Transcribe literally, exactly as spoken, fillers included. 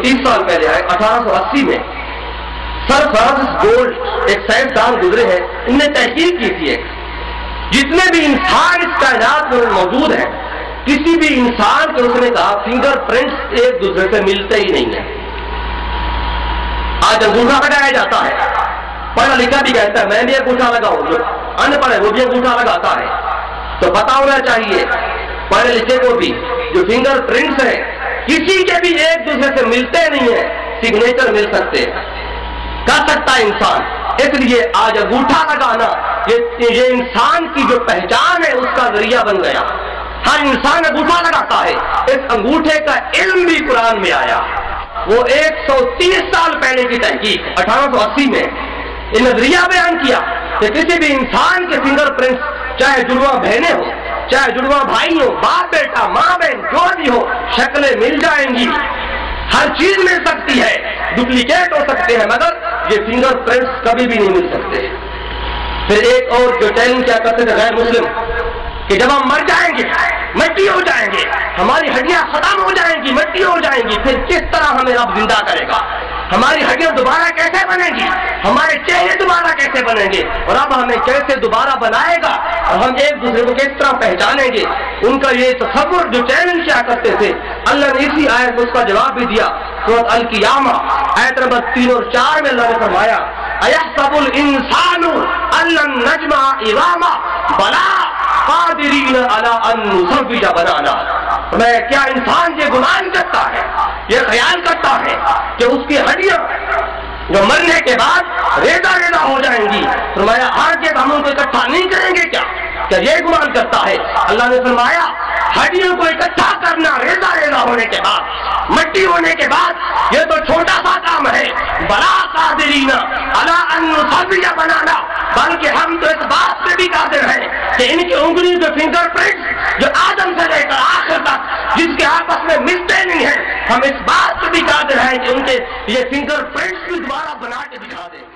तीस साल पहले आए, अठारह सौ अस्सी में सर फ्रांसिस गोल्ड एक साइंसदान गुजरे हैं, उनने तहकीक की थी एक, जितने भी इंसान इस कायनात में मौजूद हैं, किसी भी इंसान को उसने कहा फिंगर प्रिंट्स एक दूसरे से मिलते ही नहीं है। आज अंगूठा लगाया जाता है, पढ़ा लिखा भी कहता है मैं भी अंगूठा लगाऊं, जो अनपढ़ है वो भी अंगूठा लगाता है। तो पता होना चाहिए पढ़े लिखे को भी जो फिंगर प्रिंट्स है किसी के भी एक दूसरे से मिलते नहीं है, सिग्नेचर मिल सकते हैं, कर सकता है इंसान। इसलिए आज अंगूठा लगाना ये ये इंसान की जो पहचान है उसका जरिया बन गया। हर इंसान अंगूठा लगाता है। इस अंगूठे का इल्म भी कुरान में आया, वो एक सौ तीस साल पहले की तहकीक अठारह सौ अस्सी में ये नजरिया बयान किया कि किसी भी इंसान के फिंगर प्रिंट्स, चाहे जुड़वा बहनें हो, चाहे जुड़वा भाई हो, बाप बेटा, माँ बहन, जो भी हो, शक्लें मिल जाएंगी, हर चीज मिल सकती है, डुप्लीकेट हो सकते हैं, मगर ये फिंगर प्रिंट्स कभी भी नहीं मिल सकते। फिर एक और जो चैलेंज क्या करते थे गैर मुस्लिम कि जब हम मर जाएंगे, मिट्टी हो जाएंगे, हमारी हड्डियां खत्म हो जाएंगी, मिट्टी हो जाएंगी, फिर किस तरह हमें रब जिंदा करेगा? हमारी हड्डियां दोबारा कैसे बनेंगी? हमारे चेहरे दोबारा कैसे बनेंगे? और अब हमें कैसे दोबारा बनाएगा? और हम एक दूसरे को किस तरह पहचानेंगे? उनका ये तसव्वुर जो चैलेंज क्या करते थे, अल्लाह ने इसी आयत में उसका जवाब भी दिया। सूरत अल क़ियामा आयत नंबर तीन और चार में अल्लाह ने फरमाया अयहसबुल इंसानु अल्लन नजमा इज़ामा बला कादिरीन अला अन नुसव्विजा बनाना। मैं क्या इंसान ये गुमान करता है, ये ख्याल करता है कि उसकी हड्डियां जो मरने के बाद रेजा रेजा हो जाएंगी, फरमाया आगे हम उनको इकट्ठा नहीं करेंगे क्या? क्या ये गुमान करता है? अल्लाह ने फरमाया हड्डियों को इकट्ठा करना रेजा रेजा होने के बाद, मिट्टी होने के बाद, ये तो छोटा सा काम है। बला कादिरीना अला अन नुसव्विजा बनाना, बल्कि हम तो इस बात पे भी कादिर हैं कि इनकी उंगलियों के फिंगर प्रिंट्स जो आदम से लेकर आखिर तक जिसके आपस में मिलते नहीं हैं, हम इस बात पे भी कादिर हैं कि उनके ये फिंगर प्रिंट्स भी दोबारा बना के दिखा दें।